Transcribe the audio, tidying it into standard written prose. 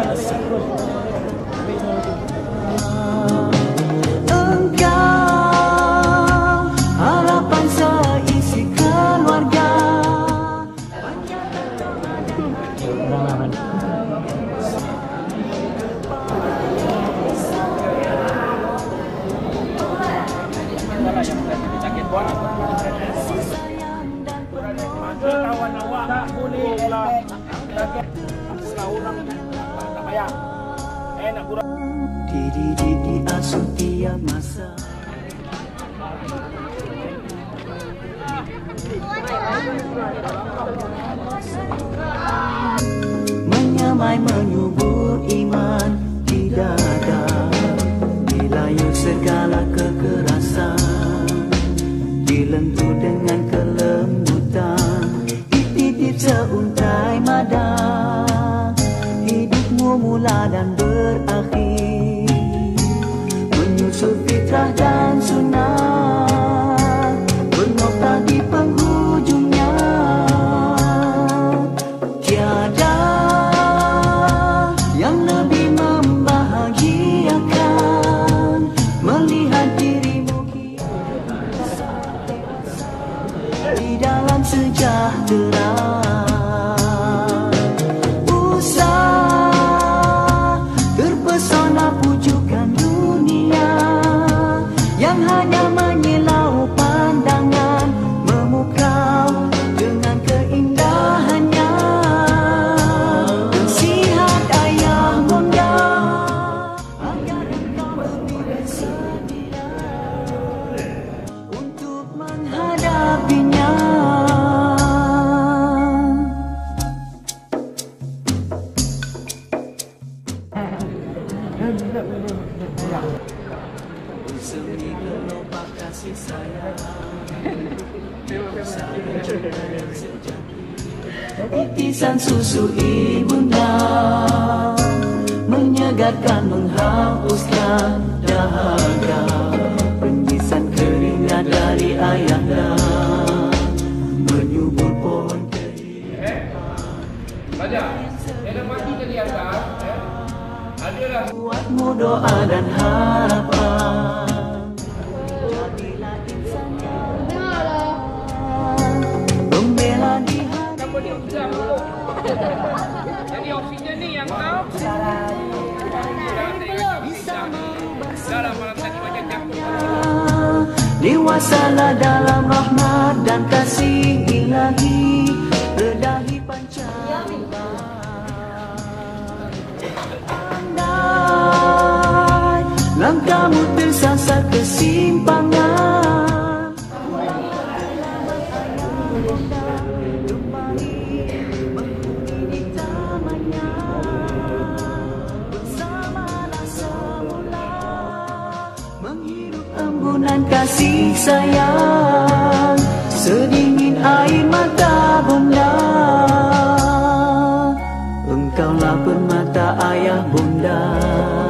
harapan seisi keluarga. Kawan awak tak bolehlah seorang tak payah. Nak kurang. Di asuh tiap masa. Menyamai menyubur iman di dada, dilayu segala kekerasan, dilentu dengan kelembutan, dititip seuntai mada. Hidupmu mula dan berakhir, menyusul fitrah dan sunnah, bernokta di penghujungnya. Tiada yang lebih membahagiakan melihat dirimu di dalam sejahtera. Terpesona pujukan dunia yang hanya menyilau pandangan, memukau dengan keindahannya. Nasihat ayah bunda agar engkau lebih bersedia untuk menghadapinya. Semi gelombang kasih sayang, titisan susu ibunda menyegarkan, menghapuskan dahaga, rengisan keringat dari ayahnya menyubur pohon kehidupan. Baca, yang mati tadi atas, adalah buatmu doa dan harapan. Jadilah insan yang membela di hati. jadi oksigen ni yang kau dalam malam tadi macam campur. Dewasalah dalam rahmat dan kasih ilahi, redahi pancaran. Langkahmu tersasar kesimpangan, menghuni tamannya bersamalah semula, menghirup embunan kasih sayang, sedingin air mata bunda. Engkaulah permata ayah bunda.